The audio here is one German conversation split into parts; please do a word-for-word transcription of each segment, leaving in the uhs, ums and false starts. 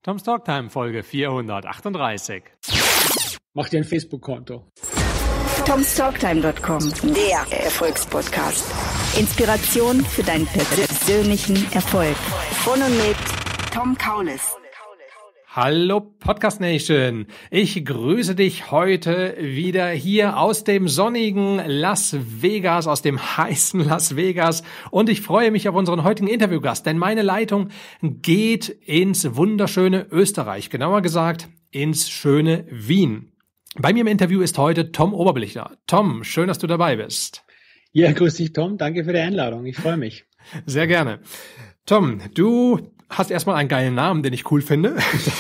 Tom's Talktime, Folge vierhundertachtunddreißig. Mach dir ein Facebook-Konto. Tom's Talktime Punkt com, der Erfolgspodcast. Inspiration für deinen persönlichen Erfolg. Von und mit Tom Kaulis. Hallo Podcast Nation, ich grüße dich heute wieder hier aus dem sonnigen Las Vegas, aus dem heißen Las Vegas, und ich freue mich auf unseren heutigen Interviewgast, denn meine Leitung geht ins wunderschöne Österreich, genauer gesagt ins schöne Wien. Bei mir im Interview ist heute Tom Oberbichler. Tom, schön, dass du dabei bist. Ja, grüß dich Tom, danke für die Einladung, ich freue mich. Sehr gerne. Tom, du hast erstmal einen geilen Namen, den ich cool finde.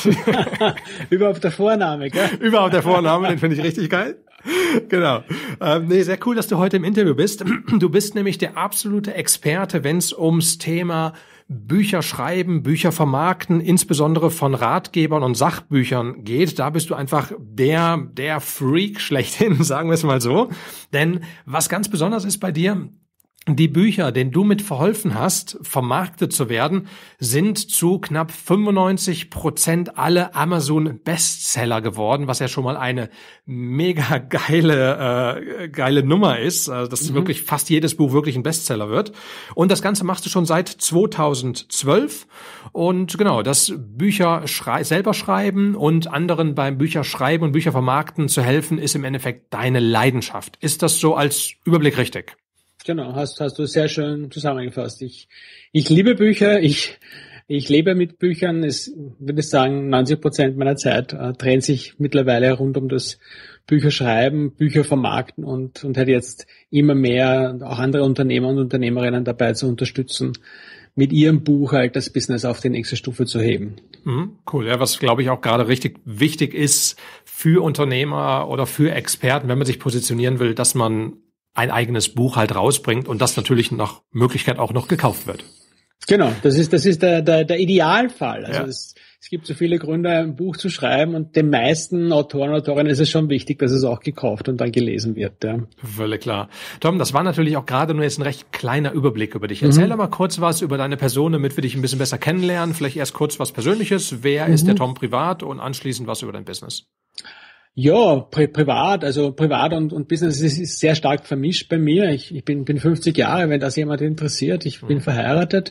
Überhaupt der Vorname, gell? Überhaupt der Vorname, den finde ich richtig geil. Genau. Ähm, nee, sehr cool, dass du heute im Interview bist. Du bist nämlich der absolute Experte, wenn es ums Thema Bücher schreiben, Bücher vermarkten, insbesondere von Ratgebern und Sachbüchern geht. Da bist du einfach der, der Freak schlechthin, sagen wir es mal so. Denn was ganz besonders ist bei dir, die Bücher, denen du mit verholfen hast, vermarktet zu werden, sind zu knapp fünfundneunzig Prozent alle Amazon-Bestseller geworden, was ja schon mal eine mega geile äh, geile Nummer ist, also dass mhm. wirklich fast jedes Buch wirklich ein Bestseller wird. Und das Ganze machst du schon seit zweitausendzwölf. Und genau, das Bücher schrei- selber schreiben und anderen beim Bücherschreiben und Bücher vermarkten zu helfen, ist im Endeffekt deine Leidenschaft. Ist das so als Überblick richtig? Genau, hast, hast du sehr schön zusammengefasst. Ich, ich liebe Bücher, ich, ich lebe mit Büchern. Es, würde ich sagen, neunzig Prozent meiner Zeit äh, drehen sich mittlerweile rund um das Bücherschreiben, Bücher vermarkten und, und halt jetzt immer mehr auch andere Unternehmer und Unternehmerinnen dabei zu unterstützen, mit ihrem Buch halt das Business auf die nächste Stufe zu heben. Mhm, cool, ja, was glaube ich auch gerade richtig wichtig ist für Unternehmer oder für Experten, wenn man sich positionieren will, dass man ein eigenes Buch halt rausbringt und das natürlich nach Möglichkeit auch noch gekauft wird. Genau, das ist das ist der der, der Idealfall. Also ja. es, es gibt so viele Gründe, ein Buch zu schreiben, und den meisten Autoren und Autorinnen ist es schon wichtig, dass es auch gekauft und dann gelesen wird. Ja. Völlig klar. Tom, das war natürlich auch gerade nur jetzt ein recht kleiner Überblick über dich. Erzähl mhm. doch mal kurz was über deine Person, damit wir dich ein bisschen besser kennenlernen. Vielleicht erst kurz was Persönliches. Wer mhm. ist der Tom privat, und anschließend was über dein Business? Ja, pri- privat, also privat und, und Business ist, ist sehr stark vermischt bei mir. Ich, ich bin, bin fünfzig Jahre, wenn das jemand interessiert. Ich bin mhm. verheiratet,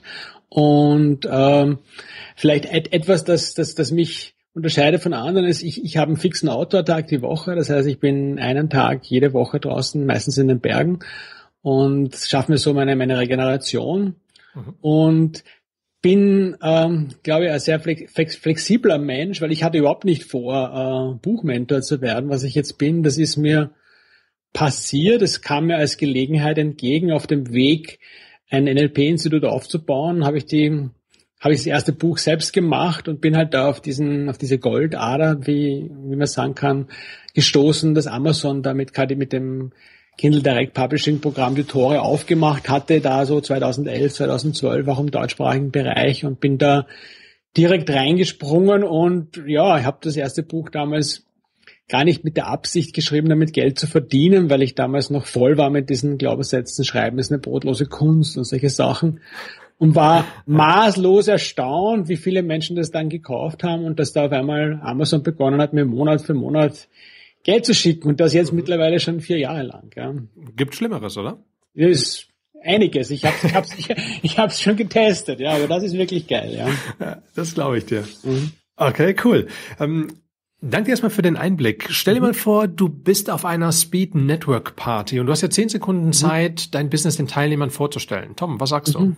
und ähm, vielleicht et- etwas, das, das, das mich unterscheidet von anderen ist, ich, ich habe einen fixen Outdoor-Tag die Woche. Das heißt, ich bin einen Tag jede Woche draußen, meistens in den Bergen, und schaffe mir so meine, meine Regeneration. Mhm. Und bin, ähm, glaube ich, ein sehr flex- flexibler Mensch, weil ich hatte überhaupt nicht vor, äh, Buchmentor zu werden, was ich jetzt bin. Das ist mir passiert. Es kam mir als Gelegenheit entgegen, auf dem Weg, ein N L P-Institut aufzubauen. Habe ich die, habe ich das erste Buch selbst gemacht und bin halt da auf diesen, auf diese Goldader, wie, wie man sagen kann, gestoßen, dass Amazon damit gerade mit dem Kindle Direct Publishing Programm die Tore aufgemacht hatte, da so zweitausendelf, zweitausendzwölf auch im deutschsprachigen Bereich, und bin da direkt reingesprungen. Und ja, ich habe das erste Buch damals gar nicht mit der Absicht geschrieben, damit Geld zu verdienen, weil ich damals noch voll war mit diesen Glaubenssätzen, Schreiben ist eine brotlose Kunst und solche Sachen, und war maßlos erstaunt, wie viele Menschen das dann gekauft haben und dass da auf einmal Amazon begonnen hat, mir Monat für Monat Geld zu schicken, und das jetzt mhm. mittlerweile schon vier Jahre lang. Ja. Gibt Schlimmeres, oder? Das ist einiges. Ich habe ich hab's, ich, ich hab's schon getestet, ja, aber das ist wirklich geil. Ja, ja, das glaube ich dir. Mhm. Okay, cool. Ähm, danke dir erstmal für den Einblick. Stell dir mhm. mal vor, du bist auf einer Speed Network Party und du hast ja zehn Sekunden Zeit, mhm. dein Business den Teilnehmern vorzustellen. Tom, was sagst mhm. du?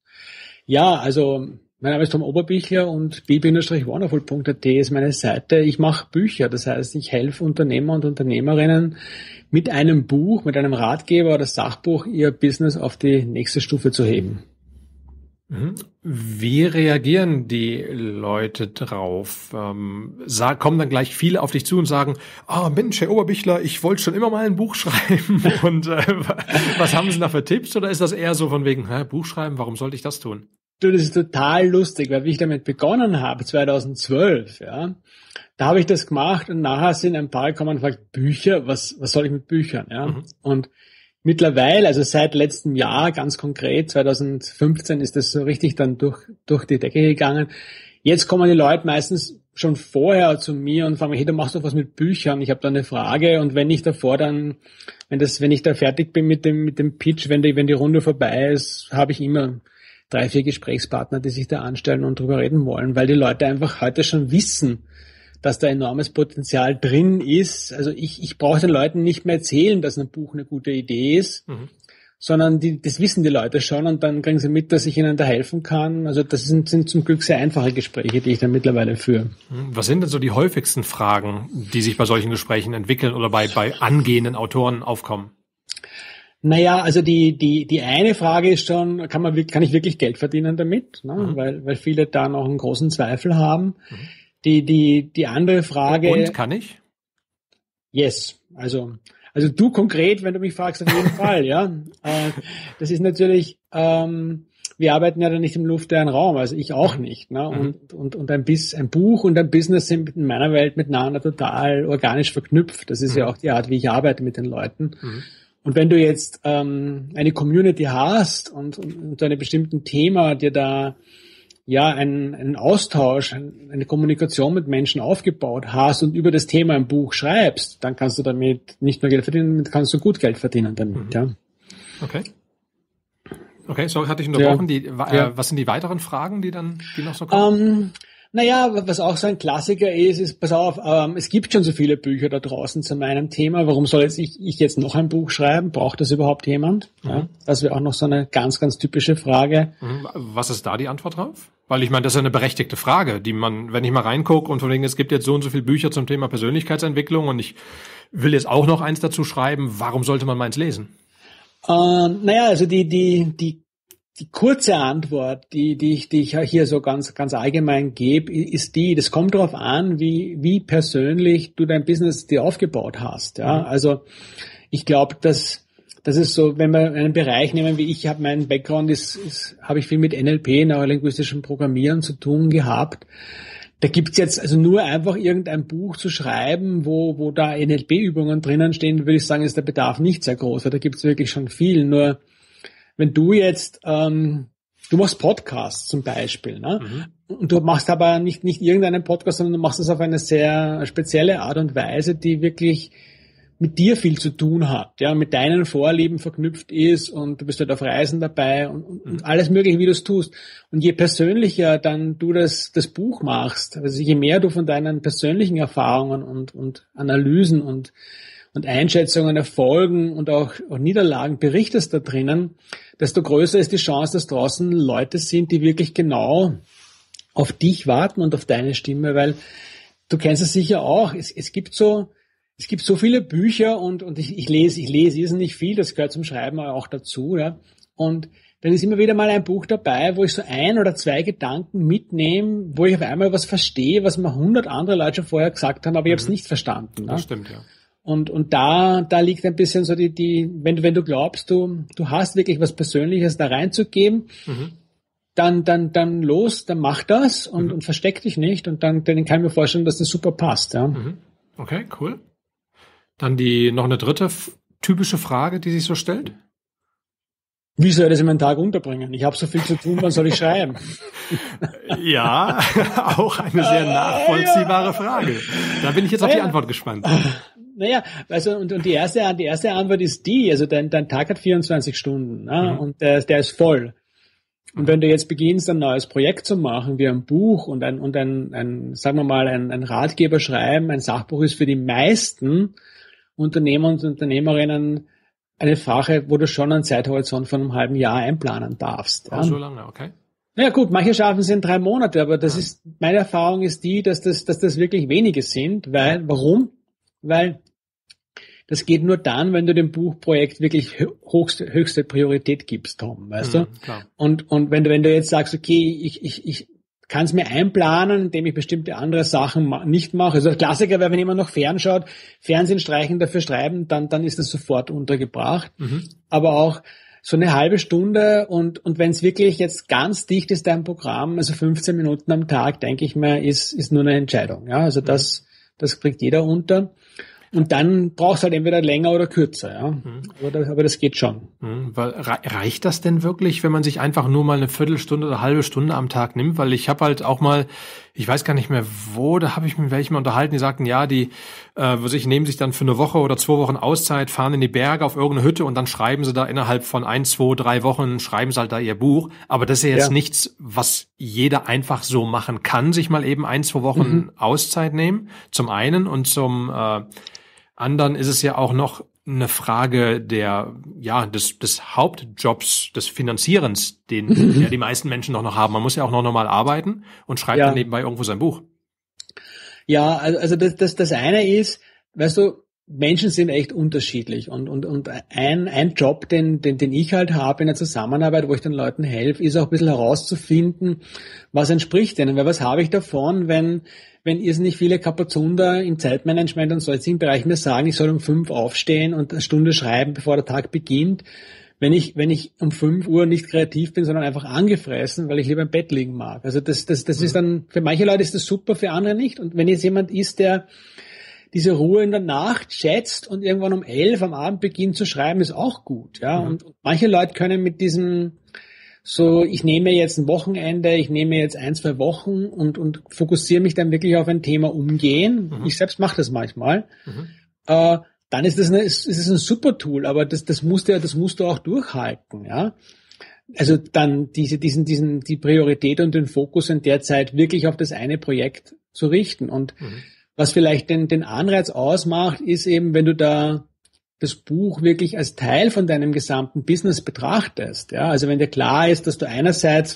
Ja, also mein Name ist Tom Oberbichler und b b wonderful punkt a t ist meine Seite. Ich mache Bücher, das heißt, ich helfe Unternehmer und Unternehmerinnen mit einem Buch, mit einem Ratgeber oder Sachbuch, ihr Business auf die nächste Stufe zu heben. Wie reagieren die Leute drauf? Ähm, sag, kommen dann gleich viele auf dich zu und sagen, ah oh, Mensch, Herr Oberbichler, ich wollte schon immer mal ein Buch schreiben. Und äh, was haben Sie da für Tipps? Oder ist das eher so von wegen, hä, Buch schreiben, warum sollte ich das tun? Du, das ist total lustig, weil wie ich damit begonnen habe, zweitausendzwölf, ja, da habe ich das gemacht, und nachher sind ein paar gekommen und gefragt, Bücher, was, was soll ich mit Büchern, ja? Mhm. Und mittlerweile, also seit letztem Jahr, ganz konkret, zweitausendfünfzehn ist das so richtig dann durch, durch die Decke gegangen. Jetzt kommen die Leute meistens schon vorher zu mir und fragen mich, hey, du machst doch was mit Büchern, ich habe da eine Frage, und wenn ich davor dann, wenn das, wenn ich da fertig bin mit dem mit dem Pitch, wenn die wenn die Runde vorbei ist, habe ich immer drei, vier Gesprächspartner, die sich da anstellen und drüber reden wollen, weil die Leute einfach heute schon wissen, dass da enormes Potenzial drin ist. Also ich ich brauche den Leuten nicht mehr erzählen, dass ein Buch eine gute Idee ist, mhm. sondern die, das wissen die Leute schon, und dann kriegen sie mit, dass ich ihnen da helfen kann. Also das sind, sind zum Glück sehr einfache Gespräche, die ich dann mittlerweile führe. Was sind denn so die häufigsten Fragen, die sich bei solchen Gesprächen entwickeln oder bei, bei angehenden Autoren aufkommen? Naja, also die, die, die eine Frage ist schon, kann man, kann ich wirklich Geld verdienen damit? Ne? Mhm. Weil, weil viele da noch einen großen Zweifel haben. Mhm. Die, die, die andere Frage. Und kann ich? Yes. Also, Also du konkret, wenn du mich fragst, auf jeden Fall, ja. Äh, das ist natürlich, ähm, wir arbeiten ja dann nicht im luftleeren Raum, also ich auch nicht. Ne? Und, und, und ein, Bis, ein Buch und ein Business sind in meiner Welt miteinander total organisch verknüpft. Das ist mhm. ja auch die Art, wie ich arbeite mit den Leuten. Mhm. Und wenn du jetzt ähm, eine Community hast und, und, und einem bestimmten Thema dir da ja einen, einen Austausch, eine Kommunikation mit Menschen aufgebaut hast und über das Thema ein Buch schreibst, dann kannst du damit nicht nur Geld verdienen, damit kannst du gut Geld verdienen damit. Mhm. Ja. Okay. Okay, sorry, hatte ich unterbrochen. Ja. Die, äh, ja. Was sind die weiteren Fragen, die dann, die noch so kommen? Um, naja, was auch so ein Klassiker ist, ist, pass auf, ähm, es gibt schon so viele Bücher da draußen zu meinem Thema. Warum soll jetzt ich, ich jetzt noch ein Buch schreiben? Braucht das überhaupt jemand? Mhm. Ja, das wäre auch noch so eine ganz, ganz typische Frage. Mhm. Was ist da die Antwort drauf? Weil ich meine, das ist eine berechtigte Frage, die man, wenn ich mal reingucke und von wegen, es gibt jetzt so und so viele Bücher zum Thema Persönlichkeitsentwicklung und ich will jetzt auch noch eins dazu schreiben, warum sollte man meins lesen? Äh, naja, also die, die, die, die kurze Antwort, die, die ich, die ich hier so ganz, ganz allgemein gebe, ist die, das kommt darauf an, wie, wie persönlich du dein Business dir aufgebaut hast, ja. Mhm. Also, ich glaube, dass, das ist so, wenn wir einen Bereich nehmen, wie ich habe, meinen Background ist, ist habe ich viel mit N L P, neurolinguistischem Programmieren zu tun gehabt. Da gibt's jetzt also nur einfach irgendein Buch zu schreiben, wo wo da N L P-Übungen drinnen stehen, würde ich sagen, ist der Bedarf nicht sehr groß, weil da gibt's wirklich schon viel. Nur wenn du jetzt, ähm, du machst Podcasts zum Beispiel, ne? Mhm. Und du machst aber nicht nicht irgendeinen Podcast, sondern du machst das auf eine sehr spezielle Art und Weise, die wirklich mit dir viel zu tun hat, ja, mit deinen Vorlieben verknüpft ist, und du bist halt auf Reisen dabei und, und, und alles Mögliche, wie du es tust. Und je persönlicher dann du das, das Buch machst, also je mehr du von deinen persönlichen Erfahrungen und, und Analysen und, und Einschätzungen, Erfolgen und auch, auch Niederlagen berichtest da drinnen, desto größer ist die Chance, dass draußen Leute sind, die wirklich genau auf dich warten und auf deine Stimme, weil du kennst es sicher auch, es, es gibt so, Es gibt so viele Bücher und, und ich, ich lese, ich lese irrsinnig viel, das gehört zum Schreiben auch dazu, ja. Und dann ist immer wieder mal ein Buch dabei, wo ich so ein oder zwei Gedanken mitnehme, wo ich auf einmal was verstehe, was mir hundert andere Leute schon vorher gesagt haben, aber ich mhm. habe es nicht verstanden. Das ne? stimmt, ja. Und, und da, da liegt ein bisschen so die, die, wenn du, wenn du glaubst, du, du hast wirklich was Persönliches da reinzugeben, mhm. dann, dann, dann los, dann mach das und, mhm. und versteck dich nicht, und dann, dann kann ich mir vorstellen, dass das super passt, ja. Mhm. Okay, cool. Dann die noch eine dritte f- typische Frage, die sich so stellt. Wie soll ich das in meinen Tag unterbringen? Ich habe so viel zu tun, wann soll ich schreiben? Ja, auch eine sehr nachvollziehbare Frage. Da bin ich jetzt auf die Antwort gespannt. Naja, also und, und die erste die erste Antwort ist die, also dein, dein Tag hat vierundzwanzig Stunden, ne? Mhm. Und der, der ist voll. Und wenn du jetzt beginnst, ein neues Projekt zu machen, wie ein Buch und ein, und ein, ein sagen wir mal, ein, ein Ratgeber schreiben, ein Sachbuch ist für die meisten Unternehmer und Unternehmerinnen eine Sache, wo du schon einen Zeithorizont von einem halben Jahr einplanen darfst. Ja. Oh, so lange, okay. Ja gut, manche schaffen es in drei Monate, aber das ja. ist, meine Erfahrung ist die, dass das, dass das wirklich wenige sind, weil, warum? Weil das geht nur dann, wenn du dem Buchprojekt wirklich höchste, höchste Priorität gibst, Tom, weißt mhm, du? Klar. Und, und wenn du, wenn du jetzt sagst, okay, ich, ich, ich kann es mir einplanen, indem ich bestimmte andere Sachen ma- nicht mache. Also der Klassiker wäre, wenn jemand noch fernschaut, Fernsehen streichen, dafür schreiben, dann, dann ist das sofort untergebracht. Mhm. Aber auch so eine halbe Stunde und, und wenn es wirklich jetzt ganz dicht ist, dein Programm, also fünfzehn Minuten am Tag, denke ich mir, ist, ist nur eine Entscheidung. Ja, also das, das kriegt jeder unter. Und dann brauchst du halt entweder länger oder kürzer, ja. Mhm. Aber, das, aber das geht schon. Mhm. Weil, reicht das denn wirklich, wenn man sich einfach nur mal eine Viertelstunde oder eine halbe Stunde am Tag nimmt? Weil ich habe halt auch mal, ich weiß gar nicht mehr wo, da habe ich mich mit welchen unterhalten, die sagten, ja, die äh, sich nehmen sich dann für eine Woche oder zwei Wochen Auszeit, fahren in die Berge auf irgendeine Hütte und dann schreiben sie da innerhalb von ein, zwei, drei Wochen, schreiben sie halt da ihr Buch. Aber das ist ja jetzt ja. nichts, was jeder einfach so machen kann, sich mal eben ein, zwei Wochen mhm. Auszeit nehmen, zum einen. Und zum äh, anderen ist es ja auch noch eine Frage der, ja, des, des Hauptjobs, des Finanzierens, den mhm. ja die meisten Menschen noch noch haben. Man muss ja auch noch normal arbeiten und schreibt ja. dann nebenbei irgendwo sein Buch. Ja, also das, das, das eine ist, weißt du, Menschen sind echt unterschiedlich und, und, und ein, ein Job, den, den, den ich halt habe in der Zusammenarbeit, wo ich den Leuten helfe, ist auch ein bisschen herauszufinden, was entspricht denen, weil was habe ich davon, wenn, wenn irrsinnig viele Kapazunder im Zeitmanagement und solchen Bereichen mir sagen, ich soll um fünf aufstehen und eine Stunde schreiben, bevor der Tag beginnt, wenn ich, wenn ich um fünf Uhr nicht kreativ bin, sondern einfach angefressen, weil ich lieber im Bett liegen mag. Also das, das, das mhm. ist dann, für manche Leute ist das super, für andere nicht. Und wenn jetzt jemand ist, der diese Ruhe in der Nacht schätzt und irgendwann um elf am Abend beginnt zu schreiben, ist auch gut, ja. Mhm. Und, und manche Leute können mit diesem, so, ich nehme jetzt ein Wochenende, ich nehme jetzt ein, zwei Wochen und, und fokussiere mich dann wirklich auf ein Thema umgehen. Mhm. Ich selbst mache das manchmal. Mhm. Äh, dann ist das eine, ist, ist es ein super Tool, aber das, das musst du ja, das musst du auch durchhalten, ja. Also dann diese, diesen, diesen, die Priorität und den Fokus in der Zeit wirklich auf das eine Projekt zu richten. Und mhm. was vielleicht den, den Anreiz ausmacht, ist eben, wenn du da das Buch wirklich als Teil von deinem gesamten Business betrachtest. Ja, also wenn dir klar ist, dass du einerseits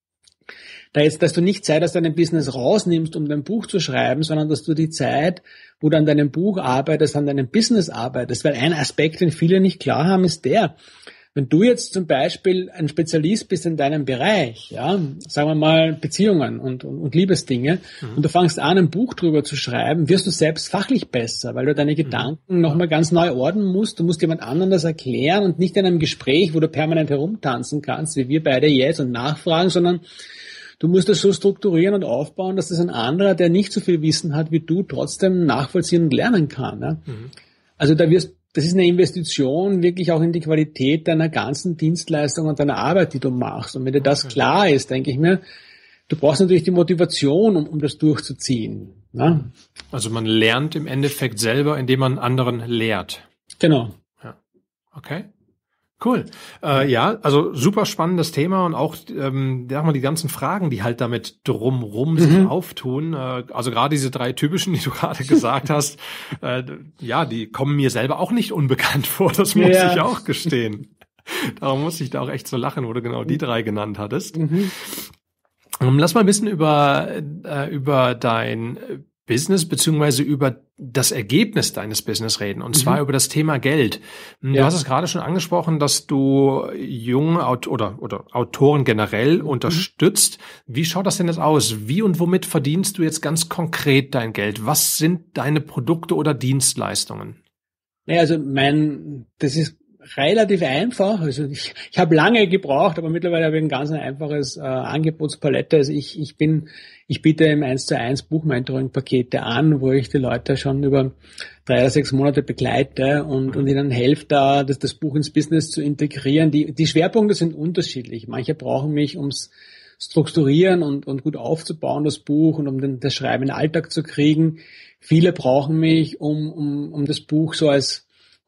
da jetzt, dass du nicht Zeit aus deinem Business rausnimmst, um dein Buch zu schreiben, sondern dass du die Zeit, wo du an deinem Buch arbeitest, an deinem Business arbeitest. Weil ein Aspekt, den viele nicht klar haben, ist der: Wenn du jetzt zum Beispiel ein Spezialist bist in deinem Bereich, ja, sagen wir mal Beziehungen und, und, und Liebesdinge, mhm. und du fängst an, ein Buch drüber zu schreiben, wirst du selbst fachlich besser, weil du deine Gedanken mhm. nochmal ganz neu ordnen musst. Du musst jemand anderem das erklären und nicht in einem Gespräch, wo du permanent herumtanzen kannst, wie wir beide jetzt, und nachfragen, sondern du musst das so strukturieren und aufbauen, dass das ein anderer, der nicht so viel Wissen hat wie du, trotzdem nachvollziehen und lernen kann. Ja? Mhm. Also da wirst Das ist eine Investition wirklich auch in die Qualität deiner ganzen Dienstleistung und deiner Arbeit, die du machst. Und wenn dir das okay. klar ist, denke ich mir, du brauchst natürlich die Motivation, um, um das durchzuziehen. Ne? Also man lernt im Endeffekt selber, indem man anderen lehrt. Genau. Ja. Okay. Cool. Äh, ja, also super spannendes Thema und auch ähm, sag mal, die ganzen Fragen, die halt damit drumrum sich mhm. auftun. Äh, also gerade diese drei typischen, die du gerade gesagt hast, äh, ja, die kommen mir selber auch nicht unbekannt vor. Das muss ja. ich auch gestehen. Darum musste ich da auch echt so lachen, wo du genau die drei genannt hattest. Mhm. Lass mal ein bisschen über äh, über dein Business beziehungsweise über das Ergebnis deines Business reden, und zwar mhm. über das Thema Geld. Du ja. hast es gerade schon angesprochen, dass du junge Aut- oder oder Autoren generell mhm. unterstützt. Wie schaut das denn jetzt aus? Wie und womit verdienst du jetzt ganz konkret dein Geld? Was sind deine Produkte oder Dienstleistungen? Naja, also mein, das ist relativ einfach. Also ich, ich habe lange gebraucht, aber mittlerweile habe ich ein ganz einfaches äh, Angebotspalette. Also ich, ich bin, ich biete im eins zu eins Buchmentoring-Pakete an, wo ich die Leute schon über drei oder sechs Monate begleite und, und ihnen helfe, da das, das Buch ins Business zu integrieren. Die, die Schwerpunkte sind unterschiedlich. Manche brauchen mich, ums Strukturieren und, und gut aufzubauen, das Buch, und um den, das Schreiben in den Alltag zu kriegen. Viele brauchen mich, um, um, um das Buch so als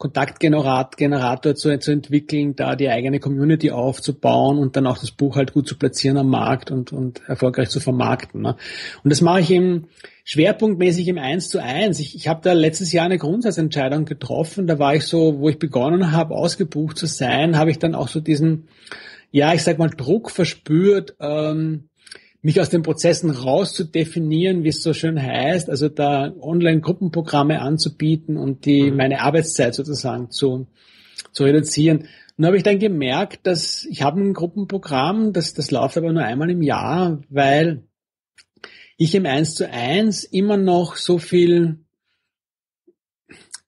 Kontaktgenerator zu, zu entwickeln, da die eigene Community aufzubauen und dann auch das Buch halt gut zu platzieren am Markt und, und erfolgreich zu vermarkten. Ne? Und das mache ich im schwerpunktmäßig im eins zu eins. Ich, ich habe da letztes Jahr eine Grundsatzentscheidung getroffen. Da war ich so, wo ich begonnen habe, ausgebucht zu sein, habe ich dann auch so diesen, ja, ich sag mal, Druck verspürt, ähm, mich aus den Prozessen rauszudefinieren, wie es so schön heißt, also da Online-Gruppenprogramme anzubieten und die mhm. meine Arbeitszeit sozusagen zu zu reduzieren. Und da habe ich dann gemerkt, dass ich habe ein Gruppenprogramm, das das läuft aber nur einmal im Jahr, weil ich im eins zu eins immer noch so viel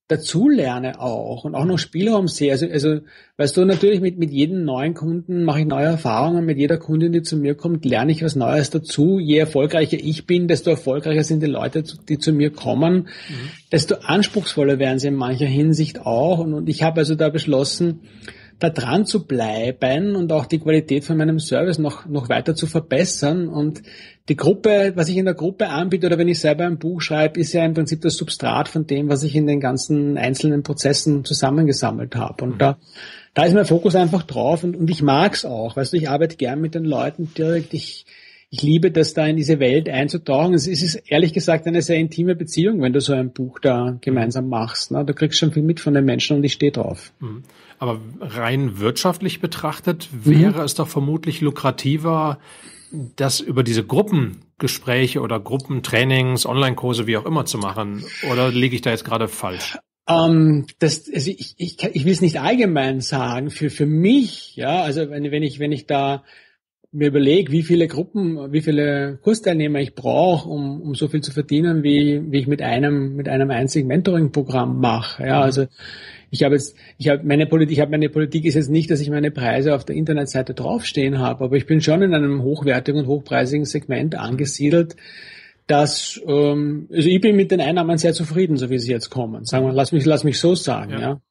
dazulerne auch und auch noch Spielraum sehe. Also, also weißt du, natürlich mit, mit jedem neuen Kunden mache ich neue Erfahrungen, mit jeder Kundin, die zu mir kommt, lerne ich was Neues dazu. Je erfolgreicher ich bin, desto erfolgreicher sind die Leute, die zu mir kommen, mhm. desto anspruchsvoller werden sie in mancher Hinsicht auch. Und, und ich habe also da beschlossen, da dran zu bleiben und auch die Qualität von meinem Service noch noch weiter zu verbessern. Und die Gruppe, was ich in der Gruppe anbiete oder wenn ich selber ein Buch schreibe, ist ja im Prinzip das Substrat von dem, was ich in den ganzen einzelnen Prozessen zusammengesammelt habe. Und da da ist mein Fokus einfach drauf und, und ich mag's auch. Weißt du, ich arbeite gern mit den Leuten direkt. Ich ich liebe das, da in diese Welt einzutauchen. Es ist ehrlich gesagt eine sehr intime Beziehung, wenn du so ein Buch da gemeinsam machst. Ne? Du kriegst schon viel mit von den Menschen und ich stehe drauf. Aber rein wirtschaftlich betrachtet wäre mhm. es doch vermutlich lukrativer, das über diese Gruppengespräche oder Gruppentrainings, Online-Kurse, wie auch immer zu machen. Oder liege ich da jetzt gerade falsch? Um, das, also ich, ich, ich will es nicht allgemein sagen. Für für mich, ja, also wenn, wenn ich wenn ich da mir überlege, wie viele Gruppen, wie viele Kursteilnehmer ich brauche, um um so viel zu verdienen, wie wie ich mit einem mit einem einzigen Mentoring-Programm mache. Ja, also ich habe jetzt, ich habe meine Politik, ich habe meine Politik ist jetzt nicht, dass ich meine Preise auf der Internetseite draufstehen habe, aber ich bin schon in einem hochwertigen und hochpreisigen Segment angesiedelt, dass ähm, also ich bin mit den Einnahmen sehr zufrieden, so wie sie jetzt kommen. Sagen wir, lass mich lass mich so sagen, ja. ja.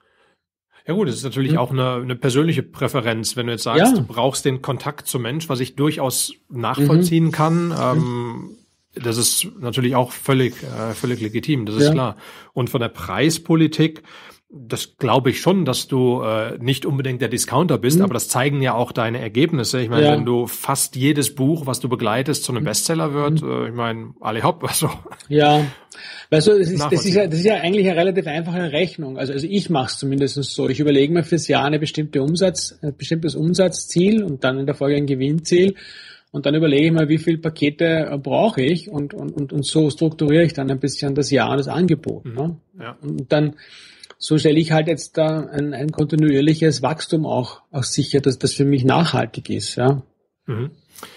Ja gut, das ist natürlich mhm. auch eine, eine persönliche Präferenz, wenn du jetzt sagst, ja. du brauchst den Kontakt zum Mensch, was ich durchaus nachvollziehen mhm. kann. Ähm, das ist natürlich auch völlig, äh, völlig legitim, das ist ja. klar. Und von der Preispolitik, das glaube ich schon, dass du äh, nicht unbedingt der Discounter bist, mhm. aber das zeigen ja auch deine Ergebnisse. Ich meine, ja. wenn du fast jedes Buch, was du begleitest, zu einem Bestseller wird, mhm. äh, ich meine, alle hopp, also. Ja, weißt du, das ist, das ist ja, das ist ja eigentlich eine relativ einfache Rechnung. Also, also ich mache es zumindest so. Ich überlege mir fürs Jahr eine bestimmte Umsatz, ein bestimmtes Umsatzziel und dann in der Folge ein Gewinnziel. Und dann überlege ich mal, wie viele Pakete brauche ich und, und, und, und so strukturiere ich dann ein bisschen das Jahr und das Angebot. Mhm. Ne? Ja. Und dann so stelle ich halt jetzt da ein, ein kontinuierliches Wachstum auch, auch sicher, dass das für mich nachhaltig ist. Ja. Mhm.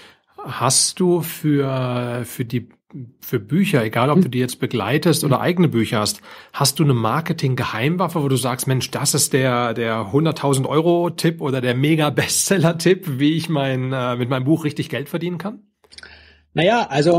Hast du für, für die, für Bücher, egal ob mhm. du die jetzt begleitest oder eigene Bücher hast, hast du eine Marketing-Geheimwaffe, wo du sagst, Mensch, das ist der, der hunderttausend Euro Tipp oder der Mega-Bestseller-Tipp, wie ich mein, äh, mit meinem Buch richtig Geld verdienen kann? Naja, also,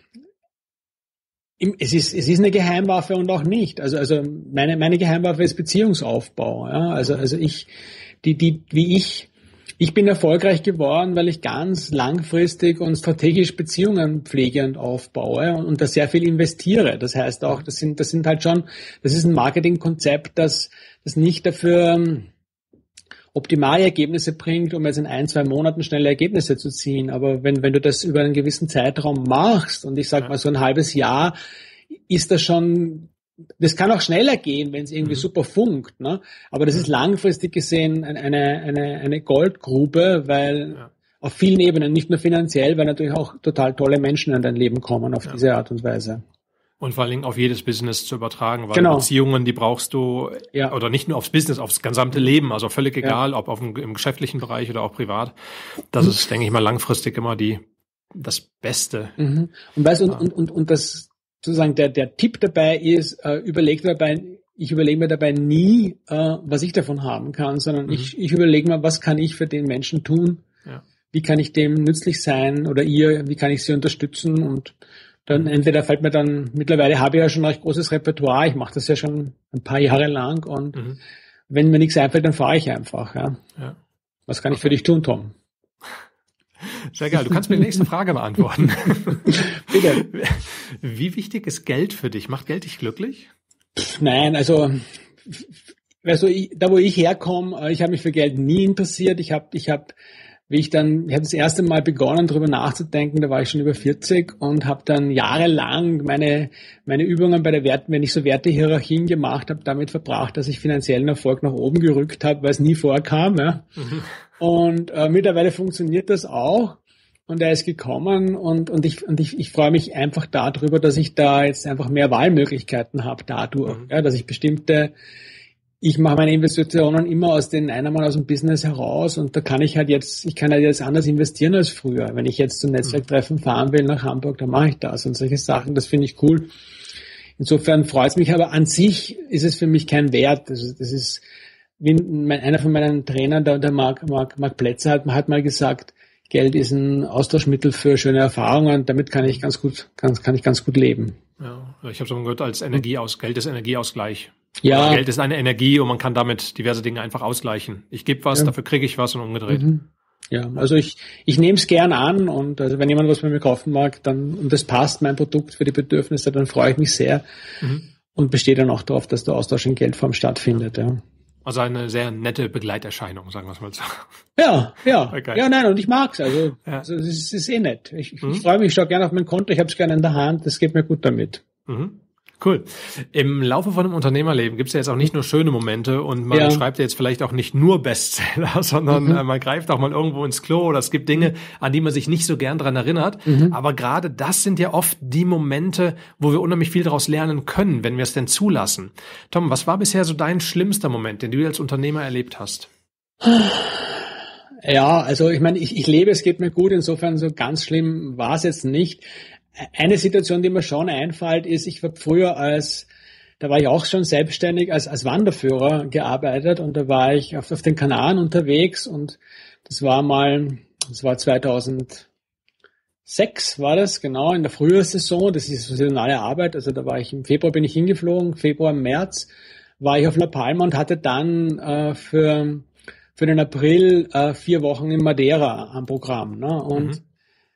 Es ist, es ist eine Geheimwaffe und auch nicht. Also, also meine, meine Geheimwaffe ist Beziehungsaufbau. Ja? Also, also ich, die, die, wie ich, ich bin erfolgreich geworden, weil ich ganz langfristig und strategisch Beziehungen pflege und aufbaue und, und da sehr viel investiere. Das heißt auch, das sind, das sind halt schon, das ist ein Marketingkonzept, das, das nicht dafür optimale Ergebnisse bringt, um jetzt in ein, zwei Monaten schnelle Ergebnisse zu ziehen. Aber wenn, wenn du das über einen gewissen Zeitraum machst, und ich sag ja. mal so ein halbes Jahr, ist das schon, das kann auch schneller gehen, wenn es irgendwie mhm. super funkt, ne? Aber das ist langfristig gesehen eine, eine, eine Goldgrube, weil ja. auf vielen Ebenen, nicht nur finanziell, weil natürlich auch total tolle Menschen in dein Leben kommen auf ja. diese Art und Weise. Und vor allen Dingen auf jedes Business zu übertragen, weil genau. Beziehungen, die brauchst du, ja. oder nicht nur aufs Business, aufs gesamte Leben, also völlig egal, ja. ob auf dem, im geschäftlichen Bereich oder auch privat. Das mhm. ist, denke ich mal, langfristig immer die, das Beste. Mhm. Und weißt du, ja. und, und, und das, sozusagen, der, der Tipp dabei ist, äh, überleg dabei, ich überlege mir dabei nie, äh, was ich davon haben kann, sondern mhm. ich, ich überlege mir, was kann ich für den Menschen tun? Ja. Wie kann ich dem nützlich sein oder ihr, wie kann ich sie unterstützen? Und dann entweder fällt mir dann, mittlerweile habe ich ja schon ein recht großes Repertoire, ich mache das ja schon ein paar Jahre lang und mhm. wenn mir nichts einfällt, dann fahre ich einfach. Ja. Ja. Was kann ich für dich tun, Tom? Sehr geil, du kannst mir die nächste Frage beantworten. Bitte. Wie wichtig ist Geld für dich? Macht Geld dich glücklich? Nein, also, also ich, da wo ich herkomme, ich habe mich für Geld nie interessiert. Ich habe, ich habe Wie ich dann, ich habe das erste Mal begonnen, darüber nachzudenken, da war ich schon über vierzig und habe dann jahrelang meine meine Übungen bei der Wert, wenn ich so Wertehierarchien gemacht habe, damit verbracht, dass ich finanziellen Erfolg nach oben gerückt habe, weil es nie vorkam. Ja. Mhm. Und äh, mittlerweile funktioniert das auch und er ist gekommen und und ich und ich ich freue mich einfach darüber, dass ich da jetzt einfach mehr Wahlmöglichkeiten habe dadurch, mhm. ja, dass ich bestimmte Ich mache meine Investitionen immer aus den Einnahmen aus dem Business heraus und da kann ich halt jetzt, ich kann halt jetzt anders investieren als früher. Wenn ich jetzt zum Netzwerktreffen fahren will nach Hamburg, dann mache ich das und solche Sachen, das finde ich cool. insofern freut es mich, aber an sich ist es für mich kein Wert. Also das ist, wie mein, einer von meinen Trainern, der, der Marc, Marc, Marc Plätzer, hat, hat mal gesagt, Geld ist ein Austauschmittel für schöne Erfahrungen und damit kann ich ganz gut, kann, kann ich ganz gut leben. Ja, ich habe es gehört als Energieaus, Geld ist Energieausgleich. Ja. Geld ist eine Energie und man kann damit diverse Dinge einfach ausgleichen. Ich gebe was, ja. dafür kriege ich was und umgedreht. Mhm. Ja, also ich, ich nehme es gern an und also wenn jemand was bei mir kaufen mag, dann, und das passt, mein Produkt für die Bedürfnisse, dann freue ich mich sehr mhm. und bestehe dann auch darauf, dass der Austausch in Geldform stattfindet, ja. Also eine sehr nette Begleiterscheinung, sagen wir es mal so. Ja, ja. Okay. Ja, nein, und ich mag's. Also, ja. also es ist, ist eh nett. Ich, mhm. ich freue mich, ich schaue gerne auf mein Konto, ich habe es gerne in der Hand, das geht mir gut damit. Mhm. Cool. Im Laufe von einem Unternehmerleben gibt es ja jetzt auch nicht nur schöne Momente und man ja. schreibt ja jetzt vielleicht auch nicht nur Bestseller, sondern mhm. äh, man greift auch mal irgendwo ins Klo oder es gibt Dinge, an die man sich nicht so gern dran erinnert. Mhm. Aber gerade das sind ja oft die Momente, wo wir unheimlich viel daraus lernen können, wenn wir es denn zulassen. Tom, was war bisher so dein schlimmster Moment, den du als Unternehmer erlebt hast? Ja, also ich meine, ich, ich lebe, es geht mir gut, insofern so ganz schlimm war es jetzt nicht. Eine Situation, die mir schon einfällt, ist, ich war früher als, da war ich auch schon selbstständig als, als Wanderführer gearbeitet und da war ich auf, auf den Kanaren unterwegs und das war mal, das war zweitausendsechs war das, genau, in der Frühjahrssaison, das ist saisonale Arbeit, also da war ich im Februar bin ich hingeflogen, Februar, März war ich auf La Palma und hatte dann äh, für, für den April äh, vier Wochen in Madeira am Programm, ne, und mhm.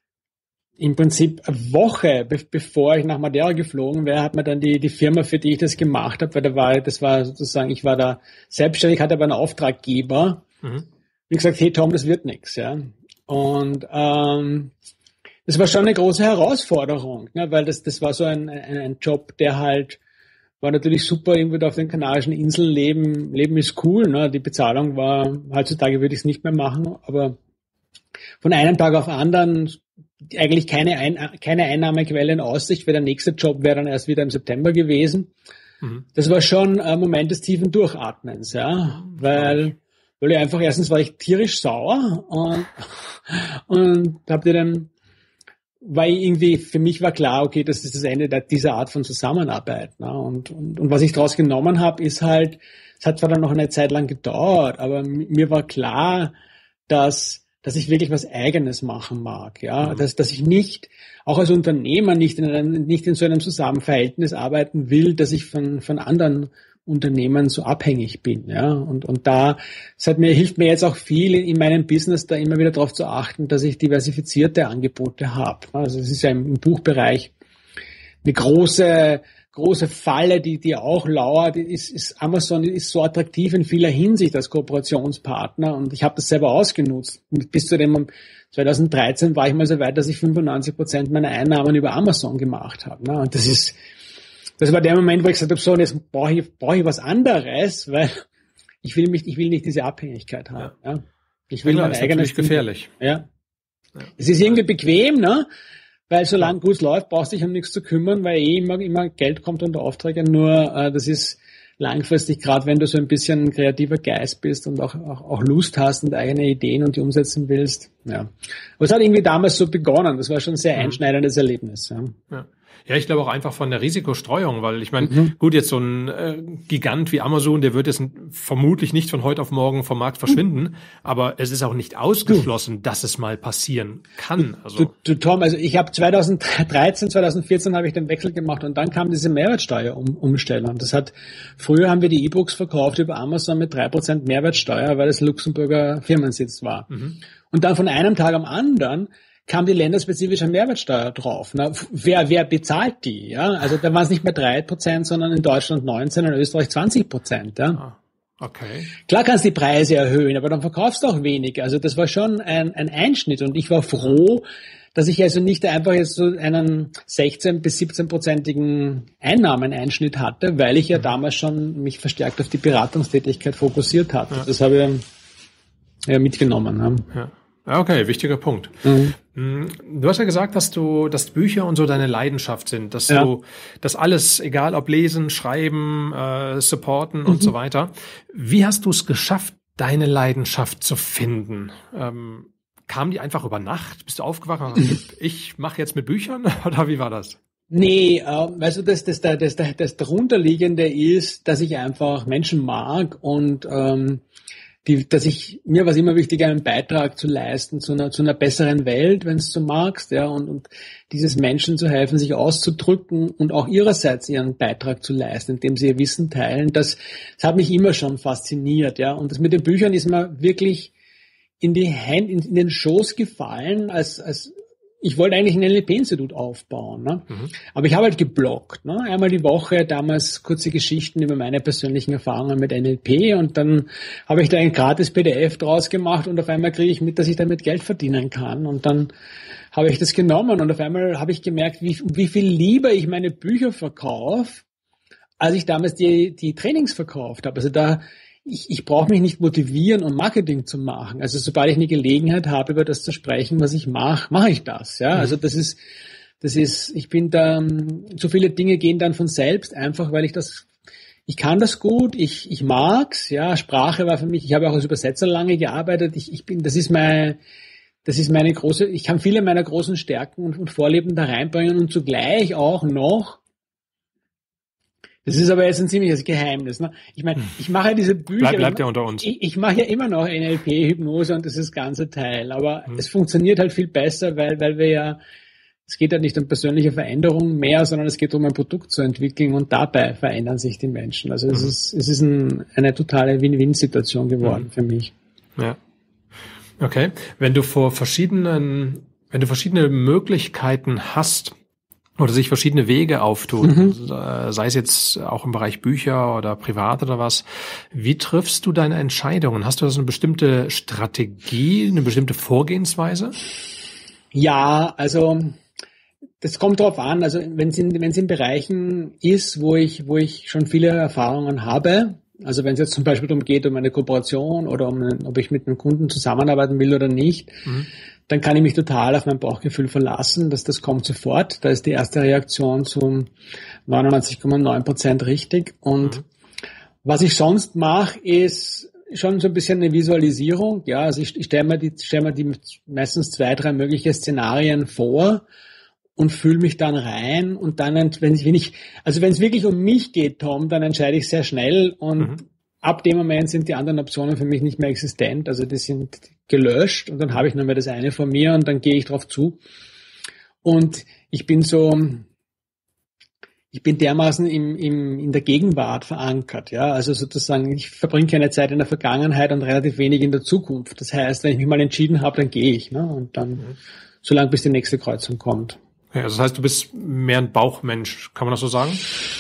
im Prinzip eine Woche, be- bevor ich nach Madeira geflogen wäre, hat mir dann die, die Firma, für die ich das gemacht habe, weil da war, das war sozusagen, ich war da selbstständig, hatte aber einen Auftraggeber, mhm. wie gesagt, hey Tom, das wird nichts, ja. Und ähm, das war schon eine große Herausforderung, ne, weil das, das war so ein, ein, ein Job, der halt, war natürlich super, irgendwie da auf den Kanarischen Inseln leben, leben ist cool, ne, die Bezahlung war, heutzutage würde ich es nicht mehr machen, aber von einem Tag auf anderen eigentlich keine, Ein- keine Einnahmequelle in Aussicht, weil der nächste Job wäre dann erst wieder im September gewesen. Mhm. Das war schon ein Moment des tiefen Durchatmens, ja, mhm. weil, weil ich einfach, erstens war ich tierisch sauer und, und hab dir dann, weil irgendwie, für mich war klar, okay, das ist das Ende der, dieser Art von Zusammenarbeit, ne? und, und, und was ich daraus genommen habe, ist halt, es hat zwar dann noch eine Zeit lang gedauert, aber mir war klar, dass dass ich wirklich was Eigenes machen mag, ja, mhm. dass, dass ich nicht, auch als Unternehmer nicht in einem, nicht in so einem Zusammenverhältnis arbeiten will, dass ich von, von anderen Unternehmen so abhängig bin, ja, und, und da, es hat mir, hilft mir jetzt auch viel in meinem Business, da immer wieder darauf zu achten, dass ich diversifizierte Angebote habe. Also es ist ja im, im Buchbereich eine große, große Falle, die, die auch lauert, ist, ist Amazon ist so attraktiv in vieler Hinsicht als Kooperationspartner und ich habe das selber ausgenutzt. Bis zu dem zweitausenddreizehn war ich mal so weit, dass ich fünfundneunzig Prozent meiner Einnahmen über Amazon gemacht habe. Ne? Und das ist, das war der Moment, wo ich gesagt habe, so, jetzt brauche ich, brauche ich was anderes, weil ich will mich, ich will nicht diese Abhängigkeit haben. Ja. Ja? Ich will ja, mein eigenes. Ist gefährlich. Ja. ja. Es ist irgendwie bequem, ne? Weil solange gut läuft, brauchst du dich um nichts zu kümmern, weil eh immer, immer Geld kommt unter Aufträge. Nur äh, das ist langfristig, gerade wenn du so ein bisschen ein kreativer Geist bist und auch, auch, auch Lust hast und eigene Ideen und die umsetzen willst. Ja. Aber es hat irgendwie damals so begonnen. Das war schon ein sehr einschneidendes Erlebnis. Ja. Ja. Ja, ich glaube auch einfach von der Risikostreuung, weil ich meine, mhm. gut, jetzt so ein äh, Gigant wie Amazon, der wird jetzt vermutlich nicht von heute auf morgen vom Markt verschwinden, mhm. aber es ist auch nicht ausgeschlossen, mhm. dass es mal passieren kann. Also du, du Tom, also ich habe zweitausenddreizehn, zweitausendvierzehn habe ich den Wechsel gemacht und dann kam diese Mehrwertsteuerumstellung. Das hat, früher haben wir die E-Books verkauft über Amazon mit drei Prozent Mehrwertsteuer, weil es Luxemburger Firmensitz war. Mhm. Und dann von einem Tag am anderen kam die länderspezifische Mehrwertsteuer drauf. Na, wer, wer bezahlt die? Ja, also da waren es nicht mehr drei Prozent, sondern in Deutschland neunzehn, in Österreich zwanzig Prozent. Ja. Ah, okay. Klar kannst du die Preise erhöhen, aber dann verkaufst du auch wenig. Also das war schon ein, ein Einschnitt und ich war froh, dass ich also nicht einfach jetzt so einen sechzehn bis siebzehn prozentigen Einnahmeneinschnitt hatte, weil ich ja mhm. damals schon mich verstärkt auf die Beratungstätigkeit fokussiert hatte. Ja. Das habe ich ja mitgenommen. Ja. Ja. Okay, wichtiger Punkt. Mhm. Du hast ja gesagt, dass du, dass Bücher und so deine Leidenschaft sind, dass ja. du das alles, egal ob lesen, schreiben, äh, supporten mhm. und so weiter. Wie hast du es geschafft, deine Leidenschaft zu finden? Ähm, kam die einfach über Nacht? Bist du aufgewacht und hast gesagt, ich mache jetzt mit Büchern? Oder wie war das? Nee, äh, weißt du, das, das, das, das, das, das darunterliegende ist, dass ich einfach Menschen mag und ähm, die, dass ich, mir war es immer wichtig, einen Beitrag zu leisten zu einer, zu einer besseren Welt, wenn es so magst, ja, und, und dieses Menschen zu helfen, sich auszudrücken und auch ihrerseits ihren Beitrag zu leisten, indem sie ihr Wissen teilen, das, das hat mich immer schon fasziniert, ja, und das mit den Büchern ist mir wirklich in die Hände, in, in den Schoß gefallen, als, als ich wollte eigentlich ein N L P-Institut aufbauen, ne? Mhm. Aber ich habe halt gebloggt, ne? Einmal die Woche, damals kurze Geschichten über meine persönlichen Erfahrungen mit N L P und dann habe ich da ein gratis P D F draus gemacht und auf einmal kriege ich mit, dass ich damit Geld verdienen kann und dann habe ich das genommen und auf einmal habe ich gemerkt, wie, wie viel lieber ich meine Bücher verkaufe, als ich damals die, die Trainings verkauft habe. Also da Ich, ich brauche mich nicht motivieren, um Marketing zu machen. Also sobald ich eine Gelegenheit habe, über das zu sprechen, was ich mache, mache ich das. Ja, also das ist, das ist, ich bin da, so viele Dinge gehen dann von selbst, einfach weil ich das, ich kann das gut, ich, ich mag's. Ja, Sprache war für mich. Ich habe auch als Übersetzer lange gearbeitet. Ich, ich bin, das ist mein, das ist meine große. Ich kann viele meiner großen Stärken und, und Vorlieben da reinbringen und zugleich auch noch. Das ist aber jetzt ein ziemliches Geheimnis. Ne? Ich meine, ich mache ja diese Bücher. Bleib, bleibt ja unter uns. Ich, ich mache ja immer noch N L P, Hypnose und das ist das ganze Teil. Aber hm. es funktioniert halt viel besser, weil, weil wir ja, es geht ja nicht um persönliche Veränderung mehr, sondern es geht um ein Produkt zu entwickeln und dabei verändern sich die Menschen. Also es hm. ist, es ist ein, eine totale Win-Win-Situation geworden hm. für mich. Ja. Okay. Wenn du vor verschiedenen, wenn du verschiedene Möglichkeiten hast, oder sich verschiedene Wege auftun, mhm. sei es jetzt auch im Bereich Bücher oder privat oder was. Wie triffst du deine Entscheidungen? Hast du da so eine bestimmte Strategie, eine bestimmte Vorgehensweise? Ja, also das kommt drauf an. Also wenn es in, wenn es in Bereichen ist, wo ich, wo ich schon viele Erfahrungen habe, also wenn es jetzt zum Beispiel darum geht, um eine Kooperation oder um, ob ich mit einem Kunden zusammenarbeiten will oder nicht, mhm. dann kann ich mich total auf mein Bauchgefühl verlassen, dass das kommt sofort. Da ist die erste Reaktion zu neunundneunzig Komma neun Prozent richtig. Und mhm. was ich sonst mache, ist schon so ein bisschen eine Visualisierung. Ja, also ich, ich stelle mir die, stelle mir die meistens zwei, drei mögliche Szenarien vor und fühle mich dann rein. Und dann, wenn ich, wenn ich, also wenn es wirklich um mich geht, Tom, dann entscheide ich sehr schnell und mhm. ab dem Moment sind die anderen Optionen für mich nicht mehr existent. Also die sind gelöscht und dann habe ich nur mehr das eine von mir und dann gehe ich drauf zu. Und ich bin so, ich bin dermaßen im, im, in der Gegenwart verankert. Ja, also sozusagen, ich verbringe keine Zeit in der Vergangenheit und relativ wenig in der Zukunft. Das heißt, wenn ich mich mal entschieden habe, dann gehe ich. Ne? Und dann, mhm. so lange bis die nächste Kreuzung kommt. Ja, also das heißt, du bist mehr ein Bauchmensch, kann man das so sagen?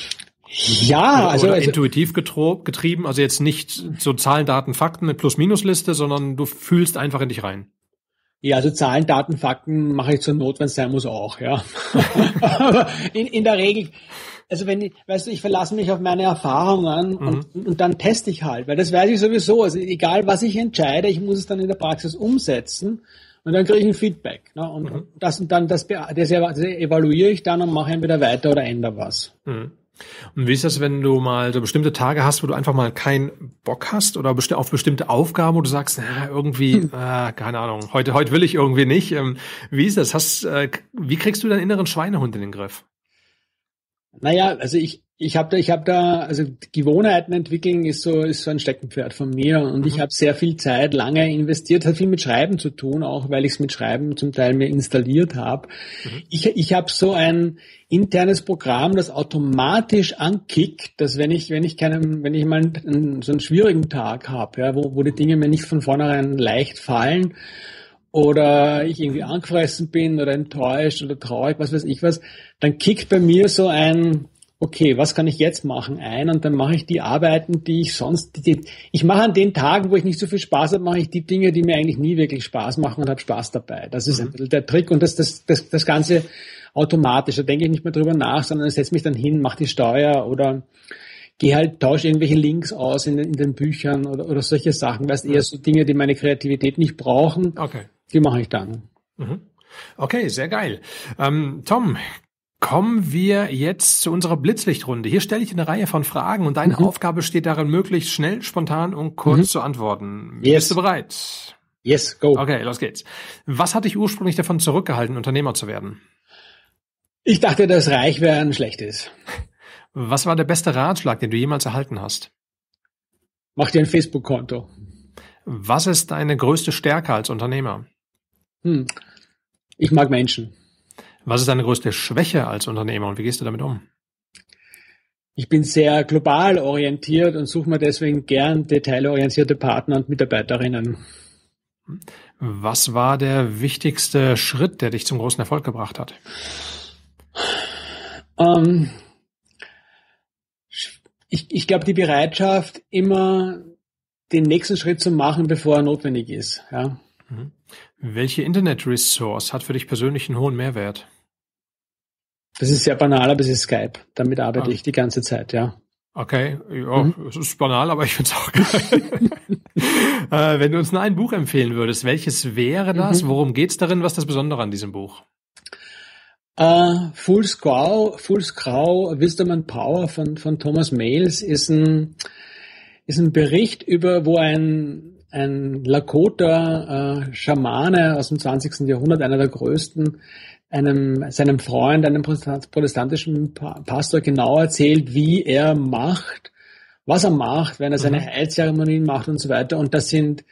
Ja, oder, also, oder also intuitiv getro- getrieben, also jetzt nicht so Zahlen, Daten, Fakten mit Plus-Minus-Liste, sondern du fühlst einfach in dich rein. Ja, also Zahlen, Daten, Fakten mache ich zur Not, wenn es sein muss, auch, ja. Aber in, in der Regel, also wenn ich, weißt du, ich verlasse mich auf meine Erfahrungen mhm. und, und dann teste ich halt, weil das weiß ich sowieso, also egal was ich entscheide, ich muss es dann in der Praxis umsetzen und dann kriege ich ein Feedback, ne? Und mhm. das und dann, das, das, das evaluiere ich dann und mache entweder weiter oder ändere was. Mhm. Und wie ist das, wenn du mal so bestimmte Tage hast, wo du einfach mal keinen Bock hast oder auf bestimmte Aufgaben, wo du sagst, na, irgendwie, hm. äh, keine Ahnung, heute, heute will ich irgendwie nicht. Ähm, wie ist das? Hast, äh, wie kriegst du deinen inneren Schweinehund in den Griff? Naja, also ich, ich habe da, ich habe da, also Gewohnheiten entwickeln ist so, ist so ein Steckenpferd von mir und mhm. ich habe sehr viel Zeit lange investiert, hat viel mit Schreiben zu tun, auch weil ich es mit Schreiben zum Teil mir installiert habe. Mhm. Ich, ich habe so ein internes Programm, das automatisch ankickt, dass wenn ich, wenn ich keinen, wenn ich mal einen, so einen schwierigen Tag habe, ja, wo, wo die Dinge mir nicht von vornherein leicht fallen oder ich irgendwie angefressen bin oder enttäuscht oder traurig, was weiß ich was, dann kickt bei mir so ein, okay, was kann ich jetzt machen, ein und dann mache ich die Arbeiten, die ich sonst, die, die, ich mache an den Tagen, wo ich nicht so viel Spaß habe, mache ich die Dinge, die mir eigentlich nie wirklich Spaß machen und habe Spaß dabei. Das ist mhm. ein bisschen der Trick und das, das, das, das Ganze automatisch, da denke ich nicht mehr drüber nach, sondern ich setze mich dann hin, mache die Steuer oder gehe halt, tausche irgendwelche Links aus in, in den Büchern oder, oder solche Sachen, weißt eher so Dinge, die meine Kreativität nicht brauchen, okay. die mache ich dann. Mhm. Okay, sehr geil. Ähm, Tom, kommen wir jetzt zu unserer Blitzlichtrunde. Hier stelle ich eine Reihe von Fragen und deine mhm. Aufgabe steht darin, möglichst schnell, spontan und kurz mhm. zu antworten. Yes. Bist du bereit? Yes, go. Okay, los geht's. Was hat dich ursprünglich davon zurückgehalten, Unternehmer zu werden? Ich dachte, dass reich werden schlecht ist. Was war der beste Ratschlag, den du jemals erhalten hast? Mach dir ein Facebook-Konto. Was ist deine größte Stärke als Unternehmer? Hm. Ich mag Menschen. Was ist deine größte Schwäche als Unternehmer und wie gehst du damit um? Ich bin sehr global orientiert und suche mir deswegen gern detailorientierte Partner und Mitarbeiterinnen. Was war der wichtigste Schritt, der dich zum großen Erfolg gebracht hat? Ähm, ich ich glaube, die Bereitschaft, immer den nächsten Schritt zu machen, bevor er notwendig ist. Ja. Mhm. Welche Internet-Resource hat für dich persönlich einen hohen Mehrwert? Das ist sehr banal, aber es ist Skype. Damit arbeite ah. ich die ganze Zeit, ja. Okay, ja, mhm. es ist banal, aber ich finde es auch geil. äh, wenn du uns nur ein Buch empfehlen würdest, welches wäre das? Mhm. Worum geht's darin? Was ist das Besondere an diesem Buch? Uh, Fool's Grau, Fool's Grau, Wisdom and Power von, von Thomas Males ist ein, ist ein Bericht über, wo ein, ein Lakota äh, Schamane aus dem zwanzigsten Jahrhundert, einer der größten, einem, seinem Freund, einem protestantischen Pastor genau erzählt, wie er macht, was er macht, wenn er seine mhm. Heilzeremonien macht und so weiter. Und das sind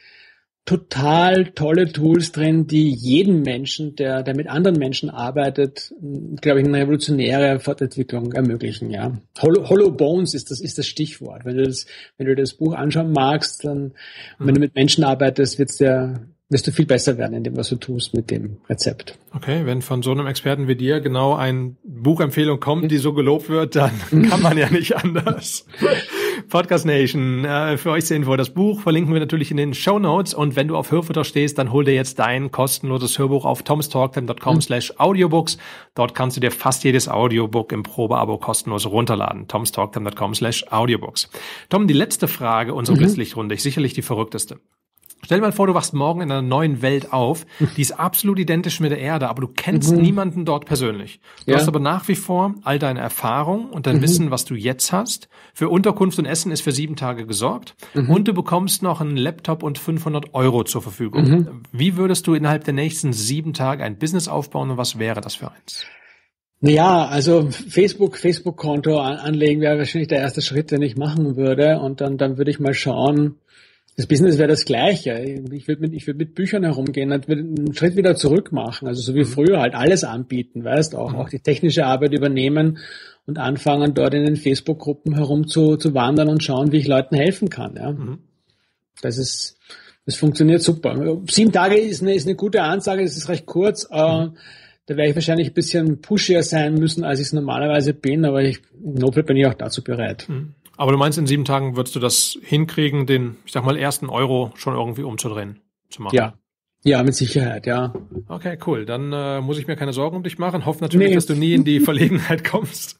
total tolle Tools drin, die jedem Menschen, der, der mit anderen Menschen arbeitet, glaube ich, eine revolutionäre Fortentwicklung ermöglichen, ja. Hollow, Hollow Bones ist das, ist das Stichwort. Wenn du das, wenn du das Buch anschauen magst, dann, mhm. wenn du mit Menschen arbeitest, wird's dir, wirst du viel besser werden in dem, was du tust mit dem Rezept. Okay, wenn von so einem Experten wie dir genau eine Buchempfehlung kommt, die so gelobt wird, dann kann man ja nicht anders. Podcast Nation, äh, für euch zur Info, das Buch verlinken wir natürlich in den Shownotes und wenn du auf Hörfutter stehst, dann hol dir jetzt dein kostenloses Hörbuch auf tomstalktime dot com slash audiobooks. Dort kannst du dir fast jedes Audiobook im Probeabo kostenlos runterladen. tomstalktime dot com slash audiobooks. Tom, die letzte Frage unserer mhm. Blitzlichtrunde, ist sicherlich die verrückteste. Stell dir mal vor, du wachst morgen in einer neuen Welt auf, die ist absolut identisch mit der Erde, aber du kennst mhm. niemanden dort persönlich. Du ja. hast aber nach wie vor all deine Erfahrung und dein mhm. Wissen, was du jetzt hast. Für Unterkunft und Essen ist für sieben Tage gesorgt mhm. und du bekommst noch einen Laptop und fünfhundert Euro zur Verfügung. Mhm. Wie würdest du innerhalb der nächsten sieben Tage ein Business aufbauen und was wäre das für eins? Naja, also Facebook, Facebook-Konto anlegen wäre wahrscheinlich der erste Schritt, den ich machen würde und dann, dann würde ich mal schauen. Das Business wäre das Gleiche. Ich würde mit, ich würde mit Büchern herumgehen, und würde einen Schritt wieder zurück machen. Also so wie früher halt alles anbieten, weißt, auch, auch die technische Arbeit übernehmen und anfangen, dort in den Facebook-Gruppen herum zu, zu wandern und schauen, wie ich Leuten helfen kann, ja. Mhm. Das ist, das funktioniert super. Sieben Tage ist eine, ist eine gute Ansage, das ist recht kurz. Mhm. Äh, da werde ich wahrscheinlich ein bisschen pushier sein müssen, als ich es normalerweise bin, aber ich, im Notfall bin ich auch dazu bereit. Mhm. Aber du meinst, in sieben Tagen würdest du das hinkriegen, den, ich sag mal, ersten Euro schon irgendwie umzudrehen, zu machen? Ja, ja, mit Sicherheit, ja. Okay, cool. Dann äh, muss ich mir keine Sorgen um dich machen. Hoffe natürlich, nee. dass du nie in die Verlegenheit kommst.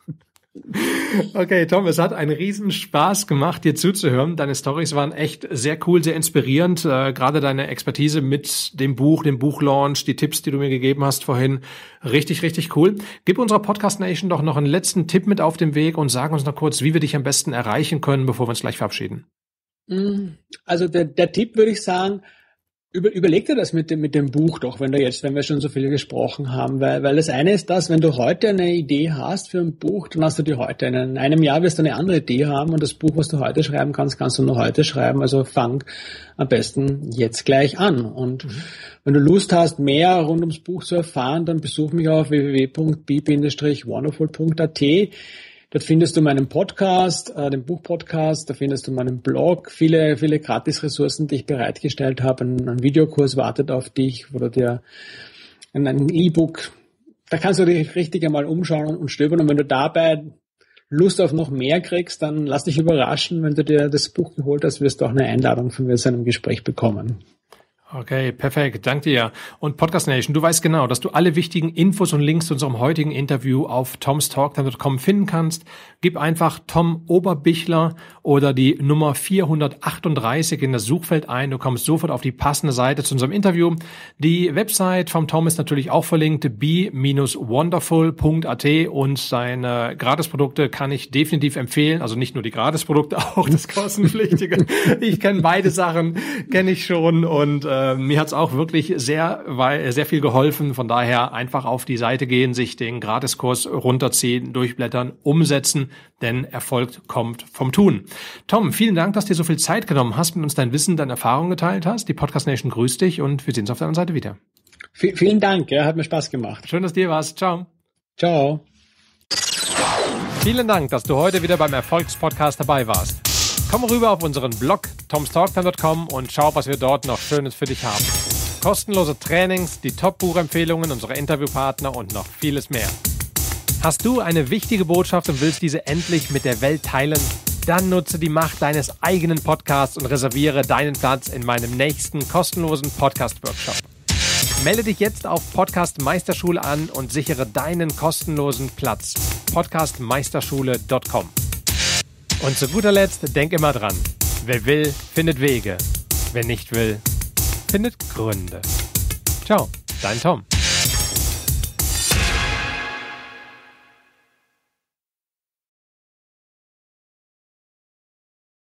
Okay, Tom, es hat einen riesen Spaß gemacht, dir zuzuhören. Deine Storys waren echt sehr cool, sehr inspirierend. Äh, gerade deine Expertise mit dem Buch, dem Buchlaunch, die Tipps, die du mir gegeben hast vorhin. Richtig, richtig cool. Gib unserer Podcast Nation doch noch einen letzten Tipp mit auf den Weg und sag uns noch kurz, wie wir dich am besten erreichen können, bevor wir uns gleich verabschieden. Also der, der Tipp würde ich sagen, Über, überleg dir das mit dem, mit dem Buch doch, wenn du jetzt, wenn wir schon so viel gesprochen haben, weil, weil das eine ist das, wenn du heute eine Idee hast für ein Buch, dann hast du die heute. In einem Jahr wirst du eine andere Idee haben und das Buch, was du heute schreiben kannst, kannst du nur heute schreiben. Also fang am besten jetzt gleich an. Und mhm. wenn du Lust hast, mehr rund ums Buch zu erfahren, dann besuch mich auf w w w punkt b dash wonderful punkt a t. Dort findest du meinen Podcast, äh, den Buchpodcast, da findest du meinen Blog, viele, viele Gratis-Ressourcen, die ich bereitgestellt habe. Ein, ein Videokurs wartet auf dich, wo du dir ein, ein E-Book, da kannst du dich richtig einmal umschauen und, und stöbern. Und wenn du dabei Lust auf noch mehr kriegst, dann lass dich überraschen. Wenn du dir das Buch geholt hast, wirst du auch eine Einladung von mir zu einem Gespräch bekommen. Okay, perfekt. Danke dir. Und Podcast Nation, du weißt genau, dass du alle wichtigen Infos und Links zu unserem heutigen Interview auf tomstalktime dot com finden kannst. Gib einfach Tom Oberbichler oder die Nummer vierhundertachtunddreißig in das Suchfeld ein. Du kommst sofort auf die passende Seite zu unserem Interview. Die Website vom Tom ist natürlich auch verlinkt, b dash wonderful punkt a t, und seine Gratisprodukte kann ich definitiv empfehlen. Also nicht nur die Gratisprodukte, auch das kostenpflichtige. Ich kenne beide Sachen, kenne ich schon, und äh, Äh, mir hat's auch wirklich sehr, weil, sehr viel geholfen. Von daher einfach auf die Seite gehen, sich den Gratiskurs runterziehen, durchblättern, umsetzen, denn Erfolg kommt vom Tun. Tom, vielen Dank, dass du dir so viel Zeit genommen hast, mit uns dein Wissen, deine Erfahrungen geteilt hast. Die Podcast Nation grüßt dich und wir sehen uns auf der anderen Seite wieder. V- vielen Dank, ja, hat mir Spaß gemacht. Schön, dass du hier warst. Ciao. Ciao. Vielen Dank, dass du heute wieder beim Erfolgspodcast dabei warst. Komm rüber auf unseren Blog toms talk time dot com und schau, was wir dort noch Schönes für dich haben. Kostenlose Trainings, die Top-Buchempfehlungen unserer Interviewpartner und noch vieles mehr. Hast du eine wichtige Botschaft und willst diese endlich mit der Welt teilen? Dann nutze die Macht deines eigenen Podcasts und reserviere deinen Platz in meinem nächsten kostenlosen Podcast-Workshop. Melde dich jetzt auf Podcast Meisterschule an und sichere deinen kostenlosen Platz. podcast meisterschule dot com. Und zu guter Letzt, denk immer dran. Wer will, findet Wege. Wer nicht will, findet Gründe. Ciao, dein Tom.